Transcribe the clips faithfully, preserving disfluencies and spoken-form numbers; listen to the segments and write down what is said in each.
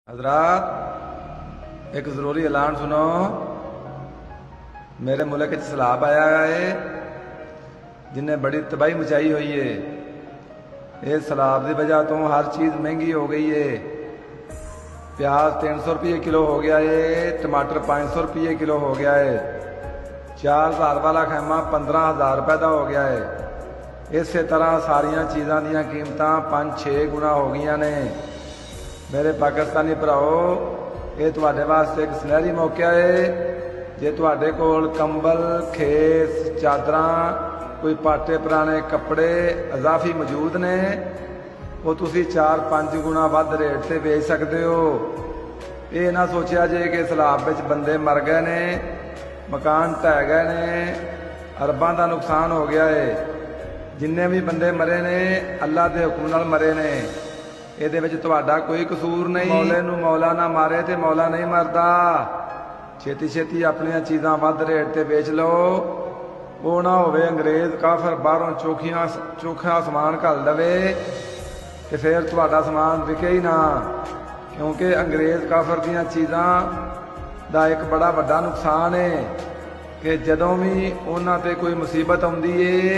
हजरात एक जरूरी ऐलान सुनो। मेरे मुल्क सैलाब आया है जिन्हें बड़ी तबाही मचाई हुई है। इस सैलाब की वजह तो हर चीज़ महंगी हो गई है। प्याज तीन सौ रुपये किलो हो गया है, टमाटर पाँच सौ रुपये किलो हो गया है, चार हज़ार वाला खैमा पंद्रह हज़ार रुपये का हो गया है। इस तरह सारिया चीज़ों दी कीमत पाँच छे गुना हो गई ने। मेरे पाकिस्तानी भराओ, ये तुहाडे वास्ते एक सुनहरी मौका है। जे तुहाडे कोल कंबल, खेस, चादर, कोई पाटे पुराने कपड़े अजाफी मौजूद ने, वो तुसी चार पाँच गुना वध रेट से बेच सकते हो। ये ना सोचा जे कि सैलाब विच बंदे मर गए ने, मकान ढह गए ने, अरबां का नुकसान हो गया है। जिन्ने भी बंदे मरे ने अल्लाह के हुक्म नाल मरे ने। ਇਹਦੇ ਵਿੱਚ ਤੁਹਾਡਾ कोई कसूर नहीं। मौले नूं मौला ना मारे तो मौला नहीं मरदा। छेती छेती अपनिया चीज़ां वध रेट ते बेच लो। वो ना होवे अंग्रेज काफर बाहरों चोखियां चोखा समान घल दवे तो फिर तुहाडा समान विके ही ना। क्योंकि अंग्रेज काफर दीयां चीज़ां दा एक बड़ा वड्डा नुकसान है कि जदों भी उन्हां ते कोई मुसीबत आउंदी है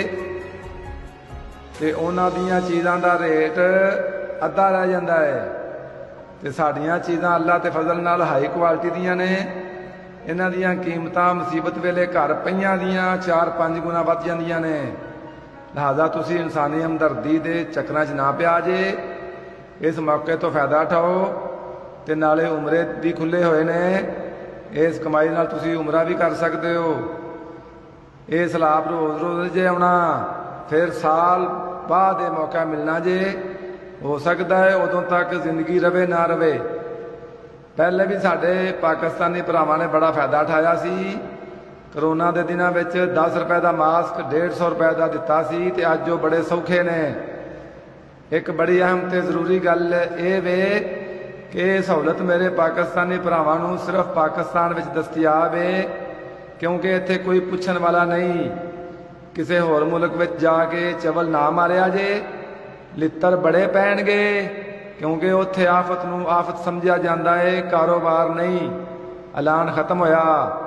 ते उन्हां दीयां चीज़ां दा रेट अद्धा रह जाता है। तो साड़ियाँ चीज़ां अल्लाह के फजल नाल हाई क्वालिटी दियां ने। इन्हां दियां कीमतां मुसीबत वेले घर पईयां दियां चार पाँच गुना वध जांदियां ने। लिहाजा तुसी इंसानी हमदर्दी के चक्करां च ना पिया जे। इस मौके तो फायदा उठाओ ते नाले उमरे भी खुले हुए ने। इस कमाई नाल तुसी उमरा भी कर सकते हो। ये सैलाब रोज़ रोज़ जे आउणा, फिर साल बाद ये मौका मिलना जे। हो सकता है उदों तक जिंदगी रवे ना रवे। पहले भी साडे पाकिस्तानी भरावां ने बड़ा फायदा उठाया सी। करोना के दिनों में दस रुपए का मास्क डेढ़ सौ रुपए का दिता सी ते अज वो बड़े सौखे ने। एक बड़ी अहम ते जरूरी गल ये वे कि सहूलत मेरे पाकिस्तानी भरावां नूं सिर्फ पाकिस्तान विच दस्तयाब है, क्योंकि इत्थे कोई पुछण वाला नहीं। किसी होर मुल्क विच जाके चवल ना मारिया जे, लित्तर बड़े पैणगे, क्योंकि उत्थे आफत नूं आफत समझिया जाता है, कारोबार नहीं। ऐलान खत्म होया।